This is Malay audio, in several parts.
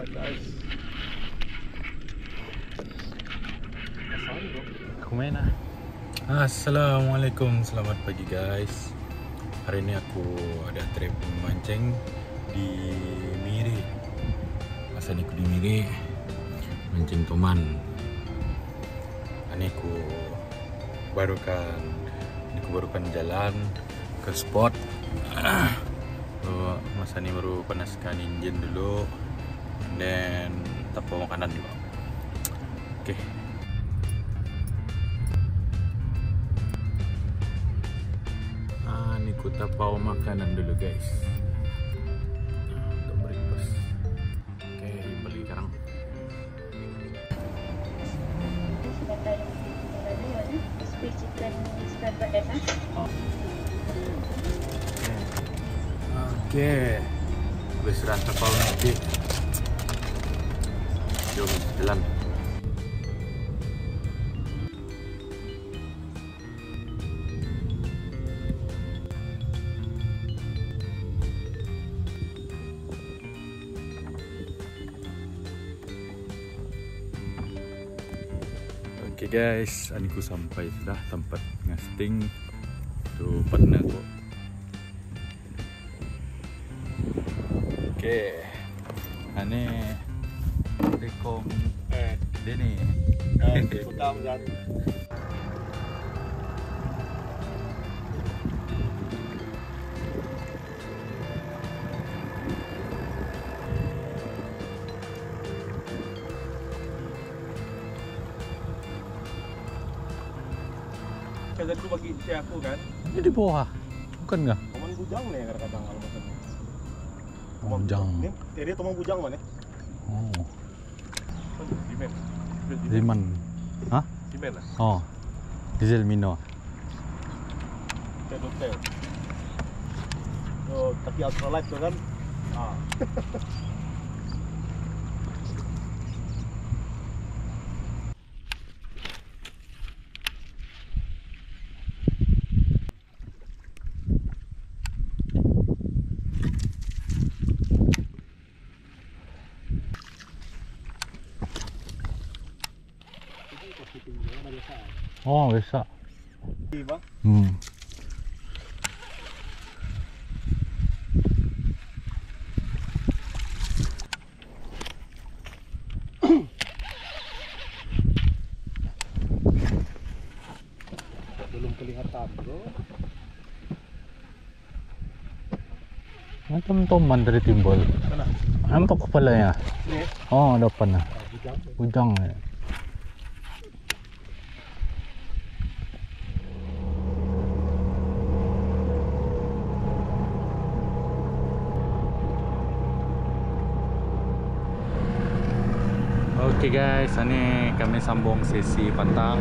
guys. Kumena. Assalamualaikum, selamat pagi guys. Hari ini aku ada trip memancing di Miri. Masa ini aku di Miri mancing toman. Ini aku barukan jalan ke spot. Masa ini baru panaskan engine dulu, dan tapau makanan juga. Oke. Ini ku tapau makanan dulu guys. Untuk breakfast. Oke, beli sekarang. Oke, habis rantau pau nanti. Jom jalan. Oke guys, aniku sampai sudah tempat ngasting. Tuh partner kok. Oke, ane rekom Denny. Utama dyan. Kaya ko bagi siya ako kan. Ini di bawah, bukan nggak? Tomang bujang nih kadang-kadang kalau makan. Bujang. Ini tomang bujang mana? Oh, Simen. Ziman. Hah? Simen lah. Oh, diesel mino. Kayak hotel. Oh, tapi ultralight tuh kan. Ah. Oh, bisa. Diba? Belum kelihatan bro. Macam toman dari timbul. Mana? Nampak kepalanya. Ini. Oh, depan nah. Bujang. Bujang. Oke guys, ini kami sambung sesi pantang.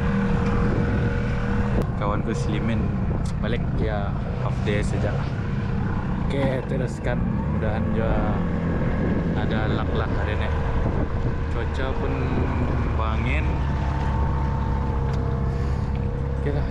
Kawanku Slimin balik ya, half day saja. Oke, teruskan. Mudahan juga ada luck hari ini. Cuaca pun bangin. Oke lah.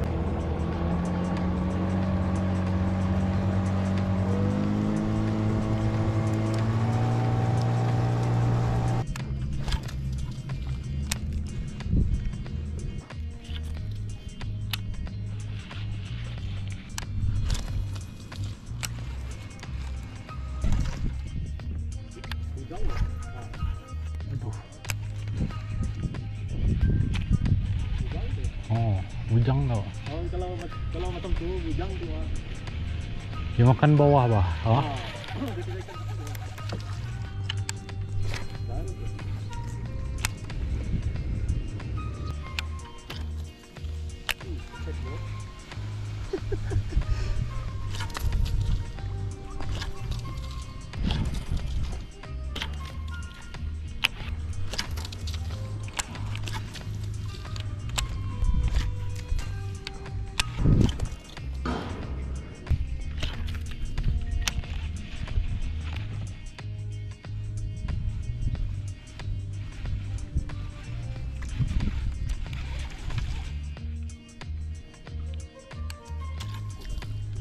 Aduh. Oh, bujang tau. Oh, kalau macam tu bujang tu ah. Dia makan bawah bah. Oh.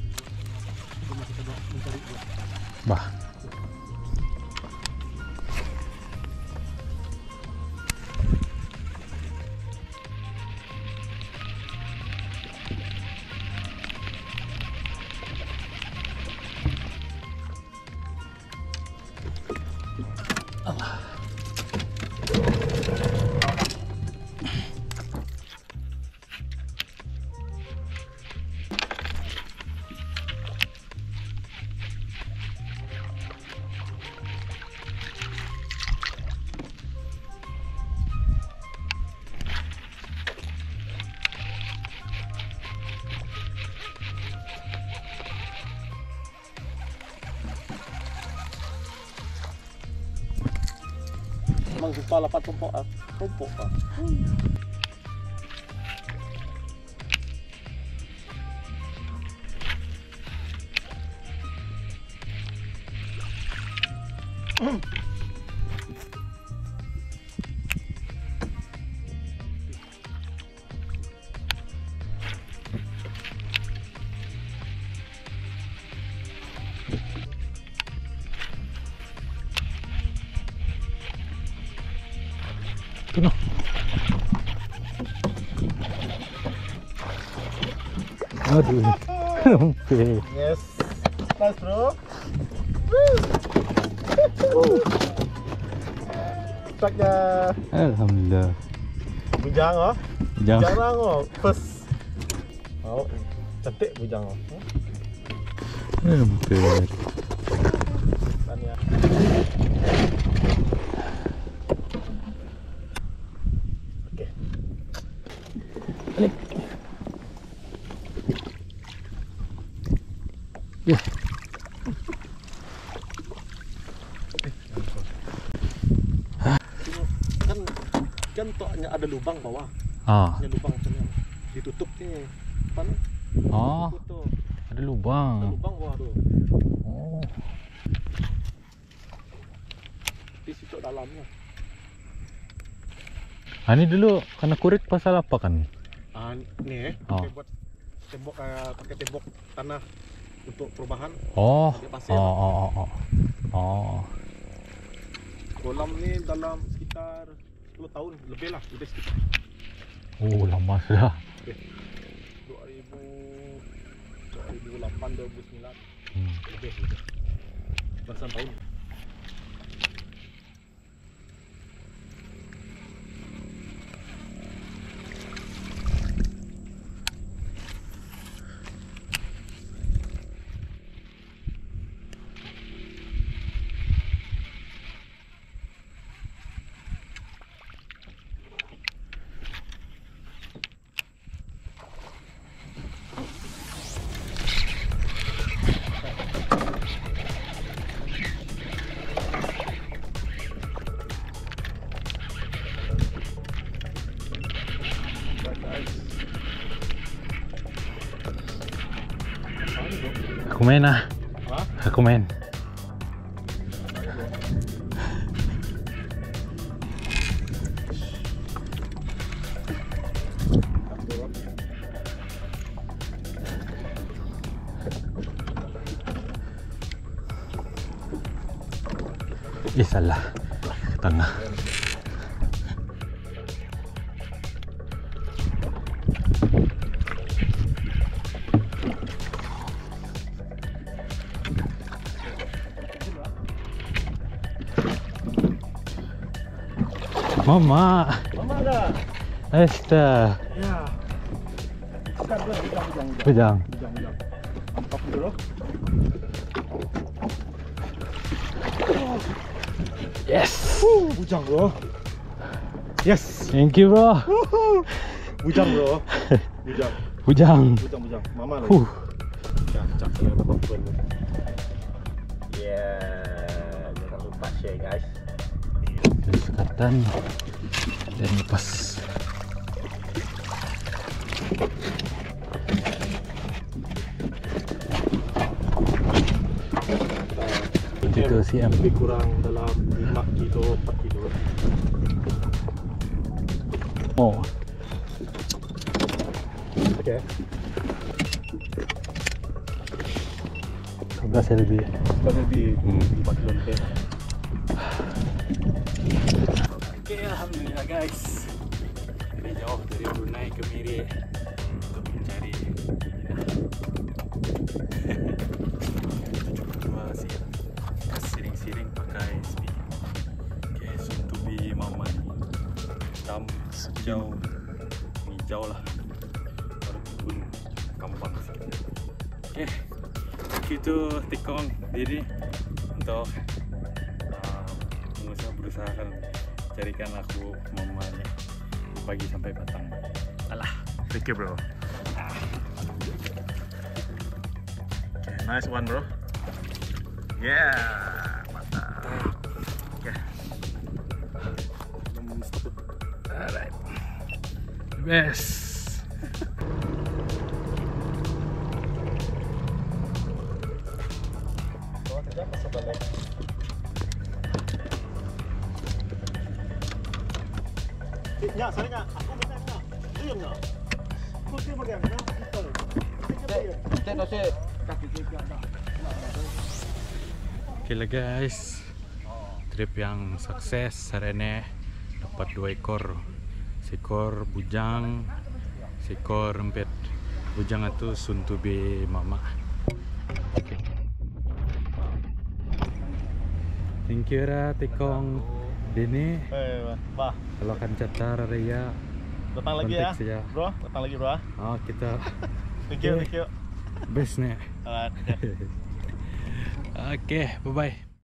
Bah. Memang jumpa lapat tumpuk ah. Tumpuk ah. Tuh. Aduh. Oke. Yes. Nice bro. Taknya Alhamdulillah. bujang oh. Jangan. Jarang oh. First. Oh, cantik bujang oh. Hampir. Tania. Oke. Balik. Ya. Kan toknya ada lubang bawah. Ah. Ada lubang sini. Ditutup nih. Apa nih? Oh, Tutup. ada Ada lubang. lubang bawah tuh. Oh. Di situ dalamnya. Ah, ini dulu karena kurit pasal apa kan? Ah, nih Oh. pakai buat tembok pakai tembok tanah untuk perubahan. Oh. Pakai pasir. Oh. Kolam ni dalam sekitar 10 tahun lebih lah, lebih sekitar Oh, lama sudah. 2008 2009 lebih belasan tahun. Aku main ah. Hah? Aku main. Salah. Tengah. Mama. Mama dah. Esta. Ya. Sekarang bujang. Bujang. Mantap dulu. Yes. Bujang bro. Yes. Thank you bro. Bujang bro. Bujang. Bujang. Bujang. Mama lagi. Ya, cakep betul. Ya, jangan lupa share guys. Sekatan dan lepas. Itu cm. Lebih kurang dalam 5 kilo 4 kilo. Oh. Oke. Sebelas lebih. Lebih 4 kilo lebih. Oke, alhamdulillah guys. Dari jauh dari Brunei ke Miri untuk mencari siring-siring pakai speed. Oke, soon to be mama. Hitam hijau, hijau lah. Baru pun gampang sih. Oke, itu tikong diri untuk berusahakan carikan aku mamanya pagi sampai petang. Alah, thank you bro. Okay, nice one bro. Yeah, mantap. Okay. best. Nya, sana nya. Aku minta nya. Diam nya. Kau dia bagian nya. Oke lah guys, trip yang sukses hari ini. Dapat 2 ekor, seekor bujang, seekor empet. Bujang itu soon to be mama. Okay. Thank you ra tikong Dini. Bah. Kalau kan catar Raya Datang lagi ya, kontak saja. bro. Datang lagi, bro. Oh kita Thank you, thank you. best nih. Alright. Oke, bye bye.